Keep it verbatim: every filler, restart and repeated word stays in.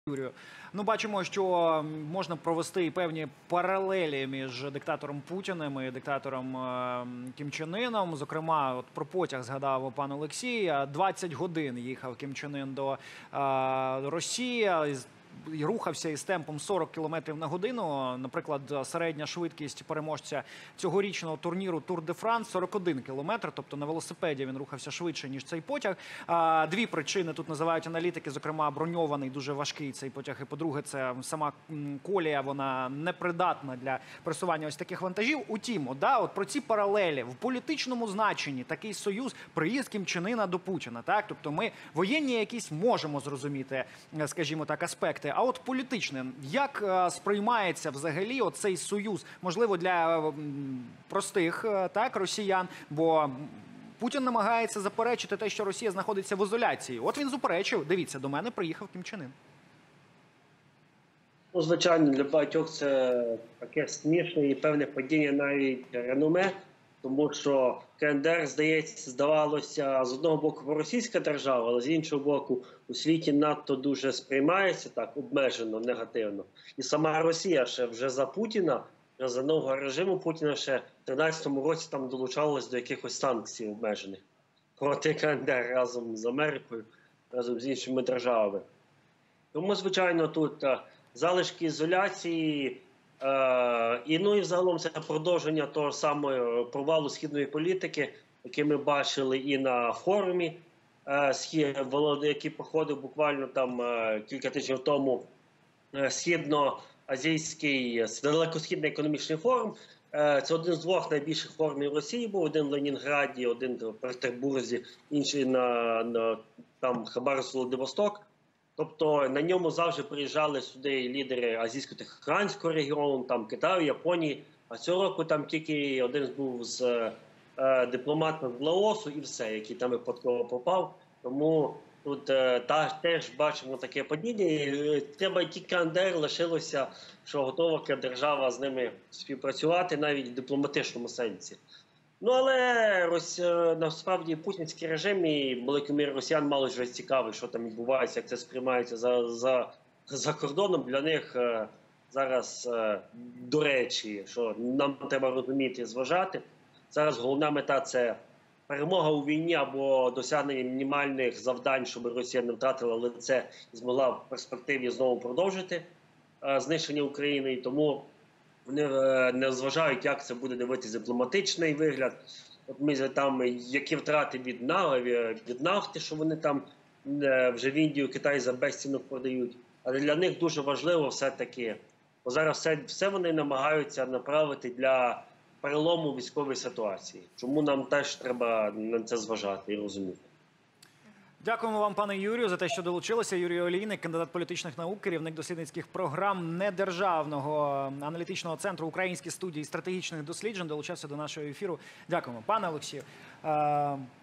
Юрію. Ну, бачимо, що можна провести і певні паралелі між диктатором Путіним і диктатором е, Кім Чен Іном. Зокрема, от про потяг згадав пан Олексій. двадцять годин їхав Кім Чен Ін до е, Росії. І рухався із темпом сорок кілометрів на годину. Наприклад, середня швидкість переможця цьогорічного турніру Тур де Франс – сорок один кілометр. Тобто на велосипеді він рухався швидше, ніж цей потяг. Дві причини тут називають аналітики. Зокрема, броньований, дуже важкий цей потяг. І, по-друге, це сама колія, вона непридатна для пересування ось таких вантажів. Утім, да, от про ці паралелі в політичному значенні такий союз, приїзд Кім Чен Іна до Путіна. Так? Тобто ми воєнні якісь можемо зрозуміти, скажімо так, аспекти. А от політичне, як сприймається взагалі оцей союз, можливо, для простих так, росіян, бо Путін намагається заперечити те, що Росія знаходиться в ізоляції. От він заперечив, дивіться, до мене приїхав Кім Чен Ін. Ну, звичайно, для багатьох це таке смішне і певне падіння навіть реноме, тому що КНДР, здається, здавалося, з одного боку російська держава, але з іншого боку у світі надто дуже сприймається так обмежено, негативно. І сама Росія ще вже за Путіна, за нового режиму Путіна ще в тринадцятому році там долучалась до якихось санкцій обмежених проти КНДР разом з Америкою, разом з іншими державами. Тому, звичайно, тут залишки ізоляції, Е, і, ну, і взагалом це продовження того самого провалу східної політики, який ми бачили і на форумі, е, який проходив буквально там е, кілька тижнів тому, е, східно-азійський, далекосхідний економічний форум. Е, це один з двох найбільших форумів Росії був, один в Ленінграді, один в Петербурзі, інший на, на там Хабаровськ-Владивосток. Тобто на ньому завжди приїжджали сюди лідери Азійсько-Тихоокеанського регіону, там Китаю, Японії. А цього року там тільки один був з е, дипломатом з Лаосу і все, який там випадково попав. Тому тут е, та, теж бачимо таке падіння. І треба тільки КНДР лишилося, що готова держава з ними співпрацювати навіть в дипломатичному сенсі. Ну, але Рос... насправді путінський режим і великий мір росіян мало вже цікавий, що там відбувається, як це сприймається за, за, за кордоном. Для них е, зараз, е, до речі, що нам треба розуміти і зважати. Зараз головна мета – це перемога у війні або досягнення мінімальних завдань, щоб Росія не втратила лице і змогла в перспективі знову продовжити е, знищення України. І тому вони не зважають, як це буде дивитися дипломатичний вигляд. От ми там, які втрати від, від нафти, що вони там вже в Індію, Китай за безцінок продають. Але для них дуже важливо все-таки, бо зараз все, все вони намагаються направити для перелому військової ситуації. Чому нам теж треба на це зважати і розуміти. Дякуємо вам, пане Юрію, за те, що долучилися. Юрій Олійник, кандидат політичних наук, керівник дослідницьких програм недержавного аналітичного центру Українські студії стратегічних досліджень, долучався до нашого ефіру. Дякуємо. Пане Олексію,